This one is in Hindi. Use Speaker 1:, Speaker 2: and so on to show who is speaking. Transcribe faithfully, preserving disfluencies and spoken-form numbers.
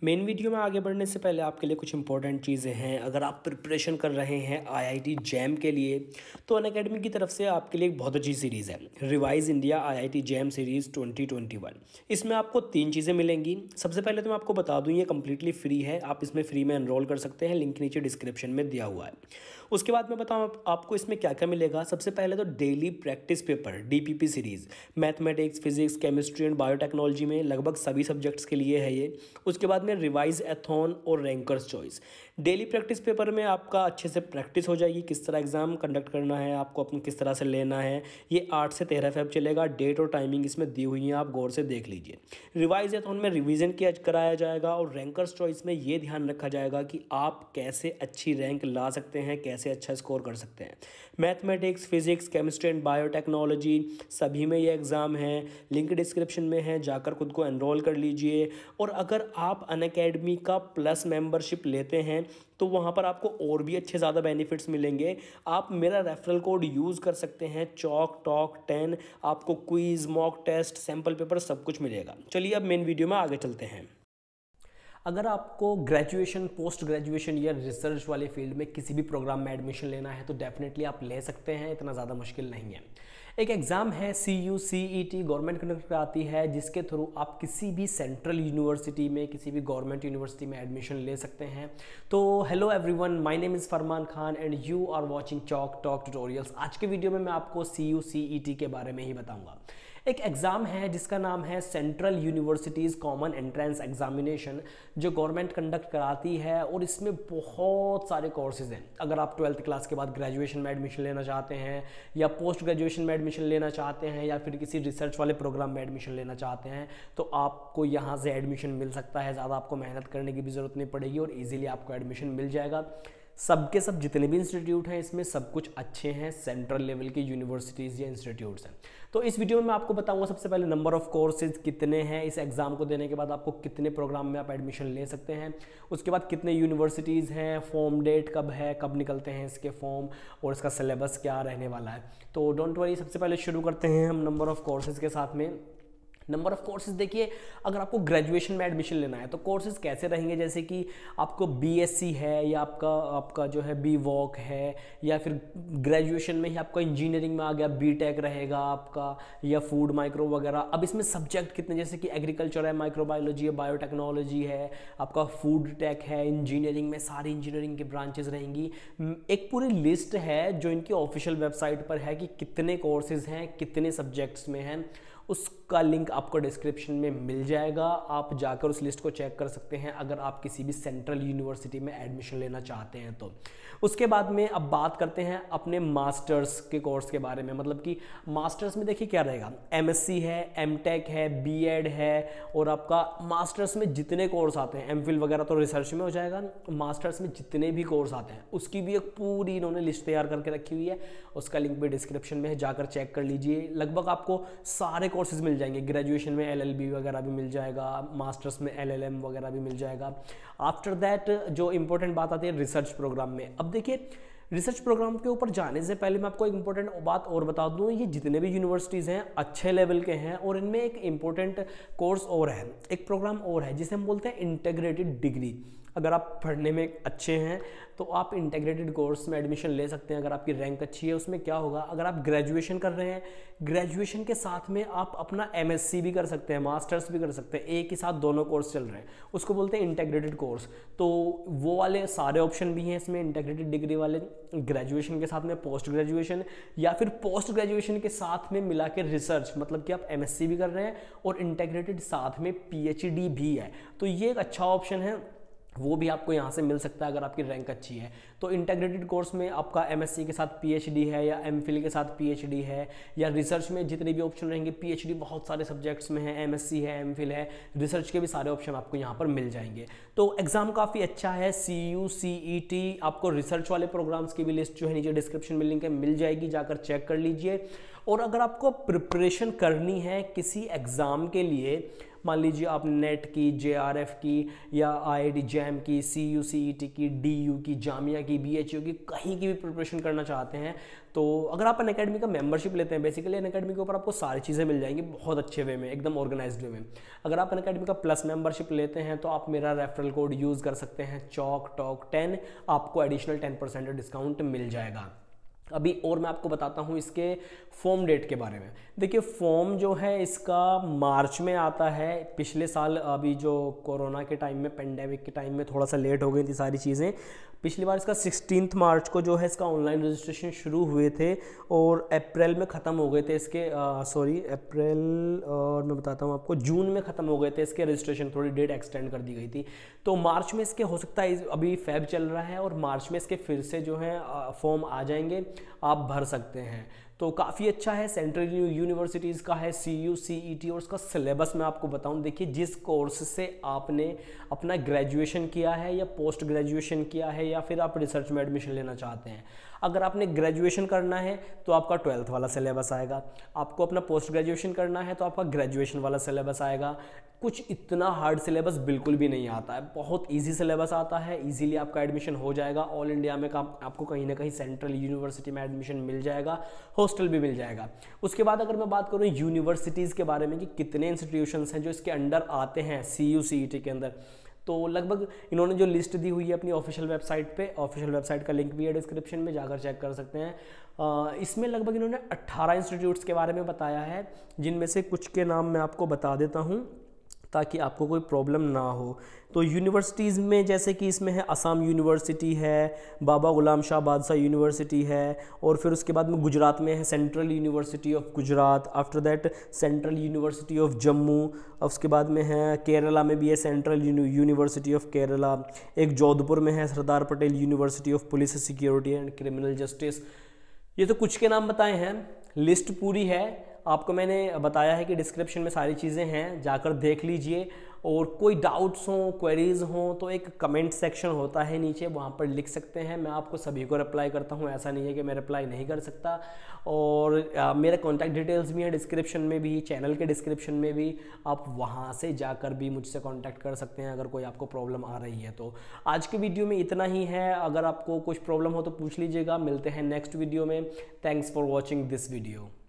Speaker 1: मेन वीडियो में आगे बढ़ने से पहले आपके लिए कुछ इंपॉर्टेंट चीज़ें हैं। अगर आप प्रिपरेशन कर रहे हैं आईआईटी जैम के लिए तो अनअकैडमी की तरफ से आपके लिए एक बहुत अच्छी सीरीज़ है, revise India IIT JAM series twenty twenty one. इसमें आपको तीन चीज़ें मिलेंगी। सबसे पहले तो मैं आपको बता दूं, ये कम्प्लीटली फ्री है, आप इसमें फ्री में एनरोल कर सकते हैं, लिंक नीचे डिस्क्रिप्शन में दिया हुआ है। उसके बाद मैं बताऊँ आप, आपको इसमें क्या क्या मिलेगा। सबसे पहले तो daily practice paper DPP series, mathematics, physics, chemistry and biotechnology में लगभग सभी सब्जेक्ट्स के लिए है ये। उसके बाद में रिवाइज एथॉन और rankers choice. Daily practice paper में आपका अच्छे से प्रैक्टिस हो जाएगी, किस तरह एग्जाम कंडक्ट करना है, आपको अपने किस तरह से लेना है। ये आठ से तेरह फेब चलेगा। डेट और टाइमिंग इसमें दी हुई है, आप गौर से देख लीजिए। रिवाइज एथॉन में रिवीजन किया कराया जाएगा और रैंकर्स चॉइस में ये ध्यान रखा जाएगा कि आप कैसे अच्छी रैंक ला सकते हैं, कैसे अच्छा स्कोर कर सकते हैं। Mathematics, physics, chemistry and biotechnology सभी में ये एग्ज़ाम है। लिंक डिस्क्रिप्शन में है, जाकर खुद को एनरोल कर लीजिए। और अगर आप अनअकैडमी का प्लस मेंबरशिप लेते हैं तो वहाँ पर आपको और भी अच्छे ज़्यादा बेनिफिट्स मिलेंगे। आप मेरा रेफरल कोड यूज़ कर सकते हैं, चॉक टॉक टेन। आपको quiz, mock test, sample paper सब कुछ मिलेगा। चलिए अब मेन वीडियो में आगे चलते हैं। अगर आपको ग्रेजुएशन, पोस्ट ग्रेजुएशन या रिसर्च वाले फील्ड में किसी भी प्रोग्राम में एडमिशन लेना है तो डेफिनेटली आप ले सकते हैं, इतना ज़्यादा मुश्किल नहीं है। एक एग्ज़ाम है C U C E T, government conduct कराती है, जिसके थ्रू आप किसी भी सेंट्रल यूनिवर्सिटी में, किसी भी गवर्नमेंट यूनिवर्सिटी में एडमिशन ले सकते हैं। तो hello everyone, my name is Farman Khan and you are watching chalk talk tutorials. आज के वीडियो में मैं आपको सी यू सी ई टी के बारे में ही बताऊंगा। एक एग्ज़ाम है जिसका नाम है central universities common entrance examination, जो गवर्नमेंट कंडक्ट कराती है और इसमें बहुत सारे कोर्सेज हैं। अगर आप ट्वेल्थ क्लास के बाद ग्रेजुएशन में एडमिशन लेना चाहते हैं या पोस्ट ग्रेजुएशन में एडमिशन लेना चाहते हैं या फिर किसी रिसर्च वाले प्रोग्राम में एडमिशन लेना चाहते हैं तो आपको यहाँ से एडमिशन मिल सकता है। ज़्यादा आपको मेहनत करने की भी ज़रूरत नहीं पड़ेगी और ईजिली आपको एडमिशन मिल जाएगा। सबके सब जितने भी इंस्टीट्यूट हैं इसमें सब कुछ अच्छे हैं, सेंट्रल लेवल की यूनिवर्सिटीज़ या इंस्टीट्यूट्स हैं। तो इस वीडियो में मैं आपको बताऊंगा सबसे पहले नंबर ऑफ कोर्सेज कितने हैं, इस एग्ज़ाम को देने के बाद आपको कितने प्रोग्राम में आप एडमिशन ले सकते हैं। उसके बाद कितने यूनिवर्सिटीज़ हैं, फॉर्म डेट कब है, कब निकलते हैं इसके फॉर्म और इसका सिलेबस क्या रहने वाला है। तो डोंट वरी, सबसे पहले शुरू करते हैं हम नंबर ऑफ कोर्सेज के साथ में। नंबर ऑफ कोर्सेज देखिए, अगर आपको ग्रेजुएशन में एडमिशन लेना है तो कोर्सेज कैसे रहेंगे, जैसे कि आपको बीएससी है या आपका आपका जो है बी वॉक है, या फिर ग्रेजुएशन में ही आपका इंजीनियरिंग में आ गया बीटेक रहेगा आपका, या फूड माइक्रो वगैरह। अब इसमें सब्जेक्ट कितने, जैसे कि एग्रीकल्चर है, माइक्रोबायोलॉजी है, बायोटेक्नोलॉजी है, आपका फूड टेक है, इंजीनियरिंग में सारी इंजीनियरिंग की ब्रांचेज रहेंगी। एक पूरी लिस्ट है जो इनकी ऑफिशियल वेबसाइट पर है कि कितने कोर्सेज हैं, कितने सब्जेक्ट्स में हैं। उसका लिंक आपको डिस्क्रिप्शन में मिल जाएगा, आप जाकर उस लिस्ट को चेक कर सकते हैं अगर आप किसी भी सेंट्रल यूनिवर्सिटी में एडमिशन लेना चाहते हैं तो। उसके बाद में अब बात करते हैं अपने मास्टर्स के कोर्स के बारे में। मतलब कि मास्टर्स में देखिए क्या रहेगा, एमएससी है, एमटेक है, बीएड है और आपका मास्टर्स में जितने कोर्स आते हैं, एमफिल वगैरह तो रिसर्च में हो जाएगा, मास्टर्स में जितने भी कोर्स आते हैं उसकी भी एक पूरी इन्होंने लिस्ट तैयार करके रखी हुई है। उसका लिंक भी डिस्क्रिप्शन में है, जाकर चेक कर लीजिए। लगभग आपको सारे कोर्सेज मिल जाएंगे। ग्रेजुएशन में एलएलबी वगैरह भी मिल जाएगा, मास्टर्स में एलएलएम वगैरह भी मिल जाएगा। आफ्टर दैट जो इंपॉर्टेंट बात आती है रिसर्च प्रोग्राम में। अब देखिए, रिसर्च प्रोग्राम के ऊपर जाने से पहले मैं आपको एक इंपॉर्टेंट बात और बता दूं, ये जितने भी यूनिवर्सिटीज़ हैं अच्छे लेवल के हैं और इनमें एक इंपॉर्टेंट कोर्स और है, एक प्रोग्राम और है जिसे हम बोलते हैं इंटीग्रेटेड डिग्री। अगर आप पढ़ने में अच्छे हैं तो आप इंटीग्रेटेड कोर्स में एडमिशन ले सकते हैं। अगर आपकी रैंक अच्छी है, उसमें क्या होगा, अगर आप ग्रेजुएशन कर रहे हैं, ग्रेजुएशन के साथ में आप अपना एमएससी भी कर सकते हैं, मास्टर्स भी कर सकते हैं, एक ही साथ दोनों कोर्स चल रहे हैं, उसको बोलते हैं इंटीग्रेटेड कोर्स। तो वो वाले सारे ऑप्शन भी हैं इसमें इंटीग्रेटेड डिग्री वाले, ग्रेजुएशन के साथ में पोस्ट ग्रेजुएशन, या फिर पोस्ट ग्रेजुएशन के साथ में मिला के रिसर्च, मतलब कि आप एमएससी भी कर रहे हैं और इंटीग्रेटेड साथ में पीएचडी भी है। तो ये एक अच्छा ऑप्शन है, वो भी आपको यहाँ से मिल सकता है अगर आपकी रैंक अच्छी है। तो इंटीग्रेटेड कोर्स में आपका एमएससी के साथ पीएचडी है या एमफिल के साथ पीएचडी है, या रिसर्च में जितने भी ऑप्शन रहेंगे, पीएचडी बहुत सारे सब्जेक्ट्स में है, एमएससी है, एमफिल है, रिसर्च के भी सारे ऑप्शन आपको यहाँ पर मिल जाएंगे। तो एग्जाम काफ़ी अच्छा है। C U C E T, आपको रिसर्च वाले प्रोग्राम्स की भी लिस्ट जो है नीचे डिस्क्रिप्शन में लिंक है, मिल जाएगी, जाकर चेक कर लीजिए। और अगर आपको प्रिपरेशन करनी है किसी एग्ज़ाम के लिए, मान लीजिए आप नेट की, जे आर एफ की या आई आई टी जैम की, C U C E T की, डी यू की, जामिया की, बी एच यू की, कहीं की भी प्रिपरेशन करना चाहते हैं तो अगर आप अनअकैडमी का मेंबरशिप लेते हैं, बेसिकली अनअकैडमी के ऊपर आपको सारी चीज़ें मिल जाएंगी बहुत अच्छे वे में, एकदम ऑर्गेनाइज्ड वे में। अगर आप अनअकैडमी का प्लस मेंबरशिप लेते हैं तो आप मेरा रेफरल कोड यूज़ कर सकते हैं चॉक टॉक टेन, आपको एडिशनल टेन परसेंट डिस्काउंट मिल जाएगा। अभी और मैं आपको बताता हूँ इसके फॉर्म डेट के बारे में। देखिए फॉर्म जो है इसका मार्च में आता है। पिछले साल अभी जो कोरोना के टाइम में, पेंडेमिक के टाइम में थोड़ा सा लेट हो गई थी सारी चीज़ें। पिछली बार इसका सिक्सटीन्थ मार्च को जो है इसका ऑनलाइन रजिस्ट्रेशन शुरू हुए थे और अप्रैल में ख़त्म हो गए थे इसके, सॉरी अप्रैल, और मैं बताता हूँ आपको जून में ख़त्म हो गए थे इसके रजिस्ट्रेशन, थोड़ी डेट एक्सटेंड कर दी गई थी। तो मार्च में इसके हो सकता है, अभी फेब चल रहा है और मार्च में इसके फिर से जो है फॉर्म आ जाएंगे, आप भर सकते हैं। तो काफ़ी अच्छा है, सेंट्रल यूनिवर्सिटीज़ का है, C U C E T. और उसका सिलेबस मैं आपको बताऊं, देखिए जिस कोर्स से आपने अपना ग्रेजुएशन किया है या पोस्ट ग्रेजुएशन किया है या फिर आप रिसर्च में एडमिशन लेना चाहते हैं, अगर आपने ग्रेजुएशन करना है तो आपका ट्वेल्थ वाला सिलेबस आएगा, आपको अपना पोस्ट ग्रेजुएशन करना है तो आपका ग्रेजुएशन वाला सिलेबस आएगा। कुछ इतना हार्ड सिलेबस बिल्कुल भी नहीं आता है, बहुत इजी सिलेबस आता है, इजीली आपका एडमिशन हो जाएगा। ऑल इंडिया में का आपको कहीं ना कहीं सेंट्रल यूनिवर्सिटी में एडमिशन मिल जाएगा, हॉस्टल भी मिल जाएगा। उसके बाद अगर मैं बात करूँ यूनिवर्सिटीज़ के बारे में कि कितने इंस्टीट्यूशंस हैं जो इसके अंडर आते हैं सी यू सी ई टी के अंदर, तो लगभग इन्होंने जो लिस्ट दी हुई है अपनी ऑफिशियल वेबसाइट पे, ऑफिशियल वेबसाइट का लिंक भी है डिस्क्रिप्शन में, जाकर चेक कर सकते हैं। आ, इसमें लगभग इन्होंने अट्ठारह इंस्टीट्यूट्स के बारे में बताया है, जिनमें से कुछ के नाम मैं आपको बता देता हूँ ताकि आपको कोई प्रॉब्लम ना हो। तो यूनिवर्सिटीज़ में जैसे कि इसमें है असम यूनिवर्सिटी है, बाबा गुलाम शाह बादशाह यूनिवर्सिटी है, और फिर उसके बाद में गुजरात में है central university of Gujarat, after that central university of Jammu, उसके बाद में है केरला में भी है सेंट्रल यूनिवर्सिटी ऑफ केरला, एक जोधपुर में है Sardar Patel university of police security and criminal justice. ये तो कुछ के नाम बताए हैं, लिस्ट पूरी है आपको मैंने बताया है कि डिस्क्रिप्शन में सारी चीज़ें हैं, जाकर देख लीजिए। और कोई डाउट्स हों, क्वेरीज हों तो एक कमेंट सेक्शन होता है नीचे, वहाँ पर लिख सकते हैं, मैं आपको सभी को रिप्लाई करता हूँ, ऐसा नहीं है कि मैं रिप्लाई नहीं कर सकता। और आ, मेरे कॉन्टैक्ट डिटेल्स भी हैं डिस्क्रिप्शन में भी, चैनल के डिस्क्रिप्शन में भी, आप वहाँ से जाकर भी मुझसे कॉन्टैक्ट कर सकते हैं अगर कोई आपको प्रॉब्लम आ रही है तो। आज के वीडियो में इतना ही है, अगर आपको कुछ प्रॉब्लम हो तो पूछ लीजिएगा। मिलते हैं नेक्स्ट वीडियो में। Thanks for watching this video.